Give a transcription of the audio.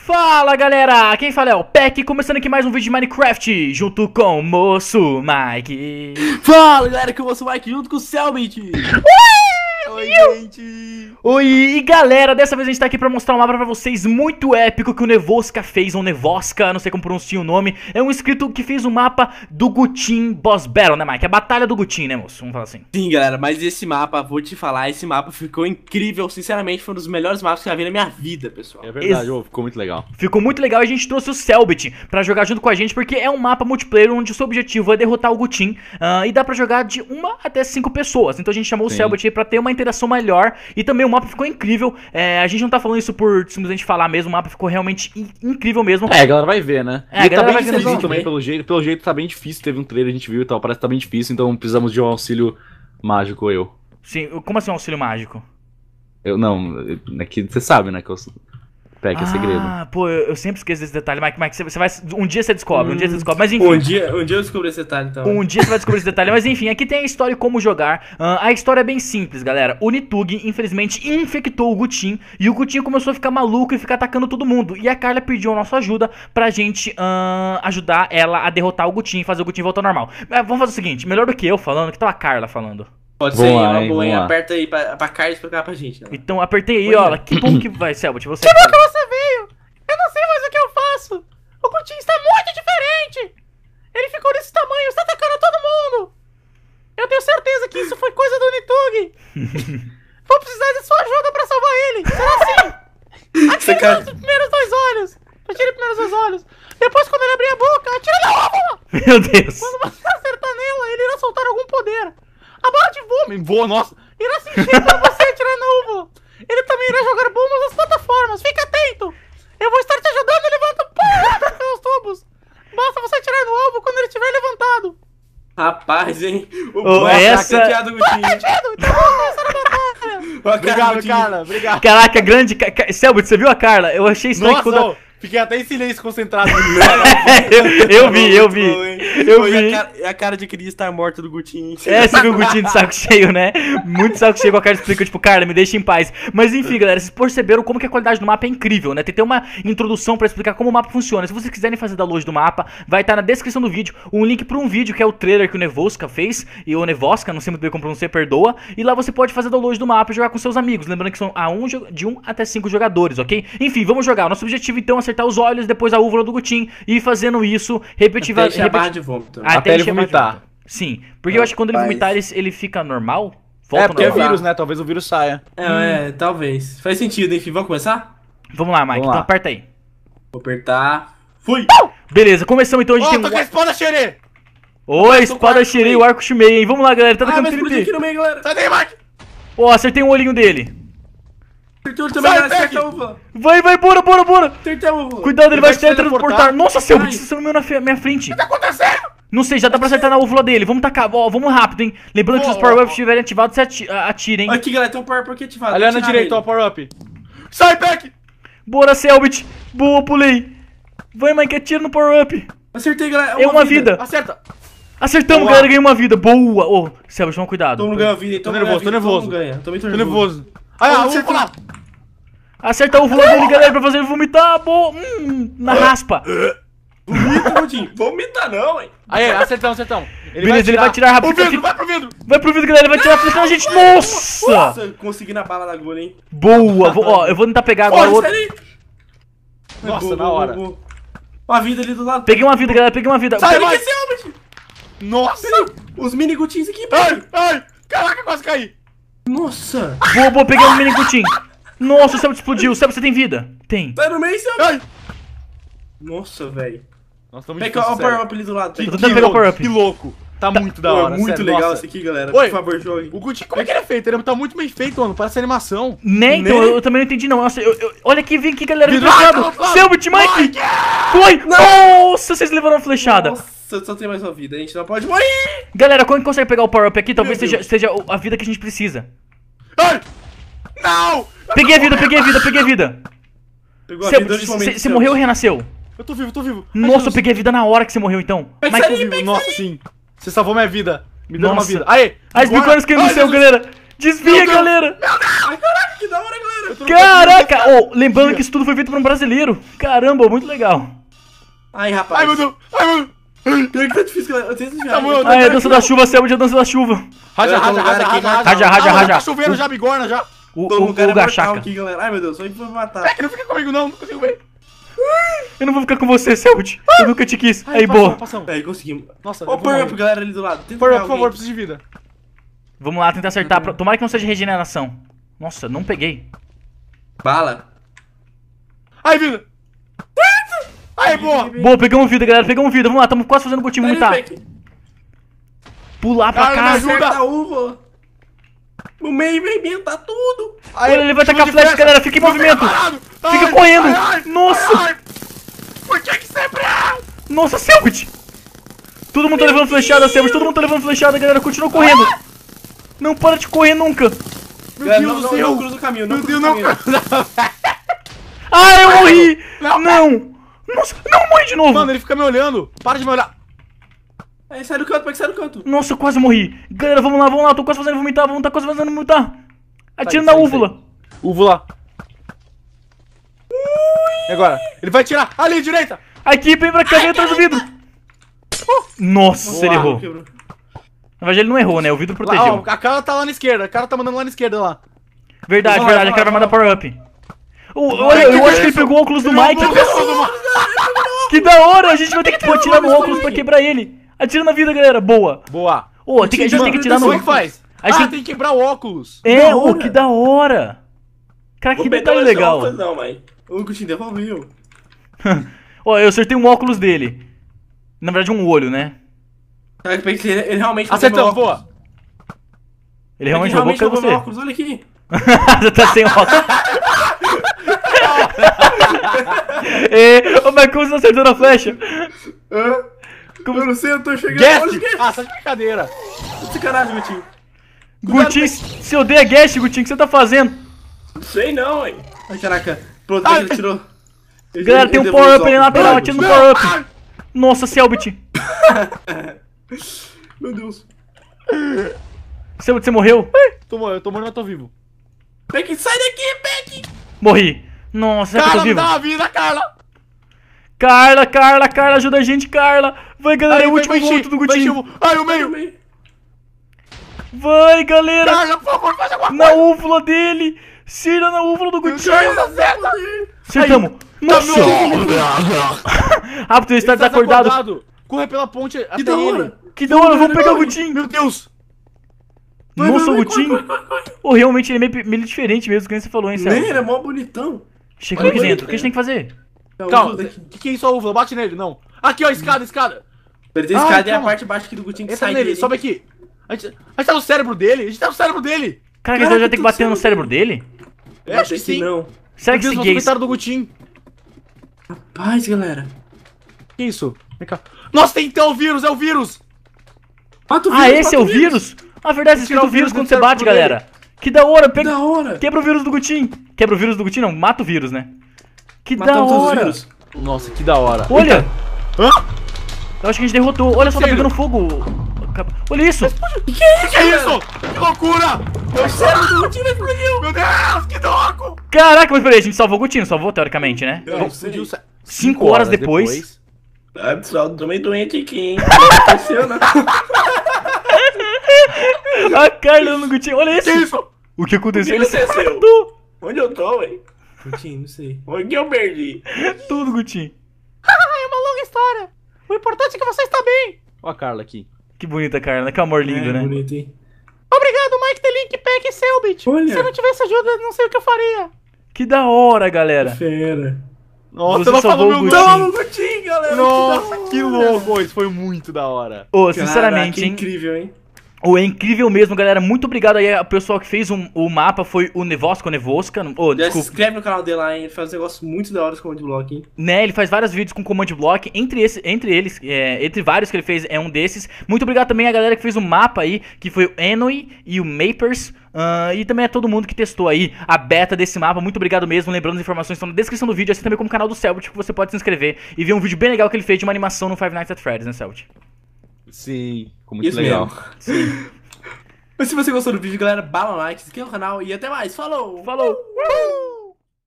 Fala galera, quem fala é o Peck, começando aqui mais um vídeo de Minecraft, junto com o Moço Mike. Fala galera, que eu sou o Mike, junto com o Selbit. Oi gente. Oi, e galera, dessa vez a gente tá aqui pra mostrar um mapa pra vocês muito épico que o Nevosca fez, ou Nevosca, não sei como pronuncia o nome. É um inscrito que fez o mapa do Gutin Boss Battle, né Mike? A batalha do Gutin, né moço? Vamos falar assim. Sim galera, mas esse mapa, vou te falar, esse mapa ficou incrível, sinceramente foi um dos melhores mapas que eu já vi na minha vida, pessoal. É verdade, ficou muito legal. Ficou muito legal e a gente trouxe o Selbit pra jogar junto com a gente, porque é um mapa multiplayer onde o seu objetivo é derrotar o Gutin, e dá pra jogar de 1 até 5 pessoas. Então a gente chamou o Selbit aí pra ter uma interação melhor, e também o mapa ficou incrível. A gente não tá falando isso por simplesmente falar mesmo, o mapa ficou realmente incrível mesmo. É, a galera vai ver, né? A galera tá vai bem ver difícil também, pelo jeito tá bem difícil, teve um trailer, a gente viu e tal, parece que tá bem difícil, então precisamos de um auxílio mágico, Sim, como assim um auxílio mágico? É que você sabe, né, que eu pego é segredo. Ah, pô, eu sempre esqueço desse detalhe, Mike, você vai, um dia você descobre, mas enfim. Um dia eu descobri esse detalhe, então. Um dia você vai descobrir esse detalhe, mas enfim, aqui tem a história e como jogar. A história é bem simples, galera. O Nitug, infelizmente, infectou o Gutin, e o Gutin começou a ficar maluco e ficar atacando todo mundo. E a Carla pediu a nossa ajuda pra gente ajudar ela a derrotar o Gutin e fazer o Gutin voltar ao normal. Vamos fazer o seguinte, melhor do que eu falando, que tá a Carla falando. Pode ser, uma boa, hein? Aperta aí pra Carla explicar pra gente. Né? Então apertei aí, ó. Que bom que vai, Selbit, você. Que bom que você veio! Eu não sei mais o que eu faço! O Gutin está muito diferente! Ele ficou desse tamanho, está atacando todo mundo! Eu tenho certeza que isso foi coisa do Nitug! Vou precisar de sua ajuda pra salvar ele! Será assim? Atire nos primeiros 2 olhos! Atire primeiro os 2 olhos! Depois, quando ele abrir a boca, atire na óvula! Meu Deus! Quando você acertar nela, ele irá soltar algum poder! A bola de vômito Voa, nossa! irá se encher pra você atirar na óvula! Ele também irá jogar bombas nas plataformas! Fica atento! Eu vou estar te ajudando e levanta pelos tubos! Basta você atirar no alvo quando ele estiver levantado! Rapaz, hein? Essa... do Gutin. Então vamos começar a batalha! Obrigado, Carla, obrigado. Caraca, grande... Selbit, você viu a Carla? Eu achei estranho Nossa, quando... fiquei até em silêncio concentrado. eu vi. Eu vi. A cara de queria estar morta do Gutin. Você viu o Gutin de saco cheio, né? Muito saco cheio, a cara explica, tipo, Carla, me deixa em paz. Mas enfim, galera, vocês perceberam como que a qualidade do mapa é incrível, né? Tem uma introdução pra explicar como o mapa funciona. Se vocês quiserem fazer download do mapa, vai estar na descrição do vídeo um link pra um vídeo que é o trailer que o Nevosca fez, e o Nevosca, não sei muito bem como pronunciar, perdoa. E lá você pode fazer download do mapa e jogar com seus amigos. Lembrando que são de 1 até 5 jogadores, ok? Enfim, vamos jogar. O nosso objetivo então é acertar os olhos, depois a úvula do Gutin, e fazendo isso repetitivamente. Até a barra de vômito. Até ele vomitar. Sim, porque eu acho que quando ele vomitar, ele fica normal. Volta porque normal. É vírus, né? Talvez o vírus saia. Talvez. Faz sentido, enfim. Vamos começar? Vamos lá, Mike. Então aperta aí. Vou apertar. Fui! Beleza, começamos então. A gente tem tô com a espada xerê! Oi, espada xerê e o arco chimei, hein? Vamos lá, galera. Tá tacando aqui no meio, galera. Sai daí, Mike! Ó, acertei um olhinho dele. Acertou também, galera. Acerta a uva. Vai, bora. Acertei a uva. Cuidado, ele vai se teletransportar. Nossa, Selbit, você sumiu na minha frente. O que tá acontecendo? Não sei, já dá pra acertar na úvula dele. Vamos tacar, ó, vamos rápido, hein? Lembrando que se os power-ups estiverem ativados, você atira, hein? Aqui, galera, tem um power-up ativado. Ali na direita, ó, power-up. Sai, Peck! Bora, Selbit. Boa, pulei. Vai, Mike, atira no power-up. Acertei, galera. É uma vida. Acerta! Acertamos, galera, ganhei uma vida. Boa. Ô, Selbit, toma cuidado. Todo mundo ganha vida, então. Tô nervoso. Tô nervoso. Ah, uva! Acerta a úvula dele, galera, pra fazer ele vomitar. Boa. Na raspa. Vomita, Gutin. Vomita não, hein. Aí, acertamos. Beleza, ele vai tirar rápido. Vai pro vidro! Vai pro vidro, galera, ele vai tirar a flecha na gente. Nossa! Consegui na bala da agulha, hein. Boa. Ó, eu vou tentar pegar agora o outro. Nossa, na hora. Uma vida ali do lado. Peguei uma vida, galera, peguei uma vida. Sai, vai, Selbit. Nossa! Os mini Gutins aqui, Ai! Caraca, quase caí! Nossa! Boa, peguei um mini Gutin. Nossa, o Selbit explodiu. Selbit, você tem vida? Tem. Sai no meio, Selbit. Ai! Nossa, velho. Nossa, tá muito Pega difícil, o power-up ali do lado. Tô tentando pegar o power-up. Que louco! Tá muito da hora, muito sério, legal nossa. isso aqui, galera. Oi, por favor, jogue. O Gutin, como é que ele é feito? Ele tá muito bem feito, mano. Parece animação. Né? Então, eu também não entendi, não. Nossa, olha aqui, vem aqui, galera. Vidro, Fechado. Selbit, Mike. Foi. Nossa, vocês levaram uma flechada. Nossa, só tem mais uma vida. A gente não pode morrer. Galera, quando consegue pegar o power-up aqui, talvez seja a vida que a gente precisa. Ai! Não! Peguei a vida. Pegou a vida nesse momento. Você morreu ou renasceu? Eu tô vivo. Nossa, eu peguei a vida na hora que você morreu, então. Mas Tô vivo. Nossa, sim. Você salvou minha vida. Me deu uma Nossa. vida. Aí! As bicões caindo no céu, galera. Desvia, galera. Ai, caraca, que da hora, galera. Caraca! Ô, lembrando que isso tudo foi feito por um brasileiro. Caramba, muito legal. Ai, rapaz. Ai, meu Deus. Ai, meu Deus. Pior que tá difícil, galera. Eu tenho que Tá bom, desviar. Ah, é a dança da chuva, Selbit, a dança da chuva. Raja, Eu tô no raja, lugar raja, aqui, raja, raja, raja, raja. Tá chovendo já, bigorna já. Tô no cara O Gachaca. aqui, galera. Ai, meu Deus. Só ele foi me matar. É que não fica comigo não consigo ver. Eu não vou ficar com você, Selbit. Eu nunca te quis. Aí, passamos, boa. passamos. Aí, conseguimos. Nossa, Ó, eu vou power up, morrer. galera, ali do lado. Tenta Por pegar favor, alguém. preciso de vida. Vamos lá, tentar acertar. Tomara que não seja regeneração. Nossa, não peguei. Bala. Ai, vida. Ai, boa. Boa, pegamos vida, galera. Pegamos vida. Vamos lá, estamos quase fazendo gotinho muitar. Pular pra Cara, cá. me ajuda. Acerta a uva. No meio, vem, tá tudo. Ai, Olha, ele vai chuva tacar de flash, flecha. galera. Fica em movimento. Parado. Fica Ai, correndo. ai, ai, Nossa. ai. Por que sempre é? Nossa, Selbit. Todo mundo tá levando flechada, Selbit. Todo mundo tá levando flechada, galera. Continua correndo. Não para de correr nunca. Meu Galera, Deus não, do não, céu. não cruza o caminho, não Meu cruza Deus, o não. caminho. Ah, eu morri. Não. Não. Nossa, não, morri de novo. Mano, ele fica me olhando. Para de me olhar. Aí, sai do canto, pega, sai do canto. Nossa, eu quase morri. Galera, vamos lá. Tô quase fazendo vomitar. Vamos tá quase fazendo vomitar. Atira na sai, úvula. Úvula. E agora? Ele vai tirar. Ali, direita. A equipe, vem pra cá, vem atrás do vidro. Nossa, ele errou. Quebrou. Na verdade, ele não errou, né? O vidro Lá, ó, protegeu. a cara tá lá na esquerda. A cara tá mandando lá na esquerda lá. Verdade, Vamos lá, verdade. O cara vai mandar vamos power up. Olha, eu acho que ele pegou o óculos do Mike. Que da hora! A gente vai ter que atirar no óculos pra quebrar ele. Atira na vida, galera. Boa. Boa. Ô, a gente tem que atirar no Como é que faz? A gente Tem que quebrar o óculos. É, Da ô, hora. que da hora. Cara, que Vou pegar detalhe esse legal. óculos, Não, mãe. O que te devolveu. Ó, eu acertei um óculos dele. Na verdade, um olho, né? Ele realmente Acertamos, roubou meu óculos. boa. Ele realmente roubou, cadê roubou meu você? óculos, olha aqui. Você tá sem óculos. Ô, mas como você tá acertando a flecha? Eu não sei, eu tô chegando. Guest! Olha o Guest. Ah, sai de brincadeira. Sacanagem, Gutinho. Gutinho, você odeia guest, Gutinho, o que você tá fazendo? Não sei não, hein. Ai, caraca. Pronto, Ai, ele tirou. Galera, tem um power up ali na lateral, atira no power up. Nossa, Selbit. Meu Deus. Selbit, você morreu? Eu tô morrendo, mas tô vivo. Peck, sai daqui, Peck. Morri. Nossa, será que eu tô Carla, me vivo? dá uma vida, Carla. Carla, ajuda a gente, Carla. Vai, galera, é o último voto do Gutinho. Ai, o meio. Vai, galera. Carla, por favor, faz alguma Na úvula dele. Tira na úvula do Gutinho. coisa. Acerta. Acertamos. Nossa. Rápido, ele está desacordado. Corre pela ponte Que até da ele. hora. Que da hora, vamos pegar o Gutinho. Meu Deus. Nossa, o vai, Gutinho. vai. Ô, realmente ele é meio diferente mesmo, que nem você falou, hein, Nem, Celso? ele é mó bonitão. Chega aqui dentro. O que a gente tem que fazer? Calma, o que é isso, a úvula? Bate nele, não. Aqui, ó, escada. Ele tem Ai, escada e a calma. parte de baixo aqui do Gutinho que Entra sai nele, dele. sobe aqui. A gente tá no cérebro dele. Caraca, então já tem que bater no cérebro dele? É, acho que Acho que sim. não. Será Meu que Deus, esse o gay... comentário do Gutinho. Paz, galera. Que isso? Vem cá. Nossa, tem então o vírus, é o vírus. Mata o Ah, vírus, esse é mata o vírus? Ah, verdade, você Tirar escrito o o vírus vírus quando do você bate, cérebro galera. Que da hora, Que da hora. quebra o vírus do Gutinho. Quebra o vírus do Gutinho, não, mata o vírus, né? Que da Matamos todos os hora. vírus. Nossa, que da hora. Olha, Hã? eu acho que a gente derrotou. Olha só, tá Sério? pegando fogo. Olha isso. Que é isso? Que loucura! É o cérebro do Gutinho vai explodiu. Meu Deus, que louco! Caraca, mas peraí, a gente salvou o Gutinho, salvou teoricamente, né? Eu não sei. 5 horas depois. Ah, pessoal, tô meio doente aqui, hein. Aconteceu, né? A Carla no Gutinho, olha isso. Que isso? O que aconteceu? O Ele que se aconteceu? matou. Onde eu tô, véi? Gutinho, não sei. Onde eu perdi? Tudo, Gutinho. É uma longa história. O importante é que você está bem. Ó a Carla aqui. Que bonita, Carla. Que amor lindo, né? Bonito, hein? Obrigado, Mike The Link, Peck e Selbit. Olha. Se eu não tivesse ajuda, não sei o que eu faria. Que da hora, galera. Fera. Nossa, Você ela salvou falou o meu Gutinho. nome. Toma o Gutinho, galera. Nossa, da que hora. louco. Isso foi muito da hora. Ô, sinceramente, Caraca, hein? incrível, hein? Ô, é incrível mesmo, galera. Muito obrigado aí ao pessoal que fez o mapa. Foi o Nevosca. Ô, Já se desculpa. inscreve no canal dele lá, hein? Ele faz um negócio muito da hora com o Command Block, hein? Né, ele faz vários vídeos com Command Block. Entre vários que ele fez, é um desses. Muito obrigado também a galera que fez o mapa aí, que foi o Enoy e o Mapers. E também a todo mundo que testou aí a beta desse mapa. Muito obrigado mesmo. Lembrando, as informações estão na descrição do vídeo, assim também como o canal do Selbit, que você pode se inscrever e ver um vídeo bem legal que ele fez de uma animação no Five Nights at Freddy's, né, Selbit? Sim, ficou muito Isso legal. mesmo. Sim. Mas se você gostou do vídeo, galera, bala no like, se inscreva no canal e até mais. Falou! Falou!